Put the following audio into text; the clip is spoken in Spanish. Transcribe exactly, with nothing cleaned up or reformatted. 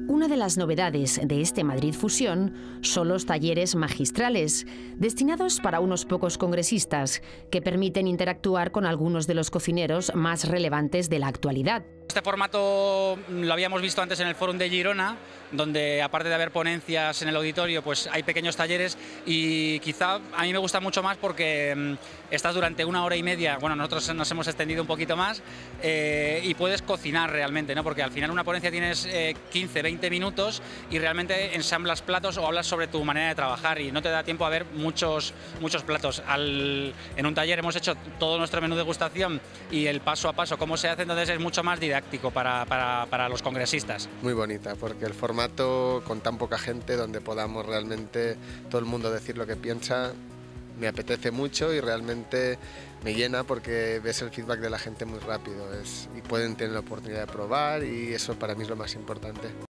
Una de las novedades de este Madrid Fusión son los talleres magistrales, destinados para unos pocos congresistas, que permiten interactuar con algunos de los cocineros más relevantes de la actualidad. Este formato lo habíamos visto antes en el Fórum de Girona, donde aparte de haber ponencias en el auditorio, pues hay pequeños talleres, y quizá a mí me gusta mucho más porque mmm, estás durante una hora y media, bueno, nosotros nos hemos extendido un poquito más, eh, y puedes cocinar realmente, ¿no? Porque al final una ponencia tienes eh, quince, veinte minutos y realmente ensamblas platos o hablas sobre tu manera de trabajar y no te da tiempo a ver muchos, muchos platos. Al, en un taller hemos hecho todo nuestro menú de degustación y el paso a paso cómo se hace, entonces es mucho más didáctico para, para, para los congresistas. Muy bonita, porque el formato con tan poca gente, donde podamos realmente todo el mundo decir lo que piensa, me apetece mucho y realmente me llena porque ves el feedback de la gente muy rápido es, y pueden tener la oportunidad de probar, y eso para mí es lo más importante.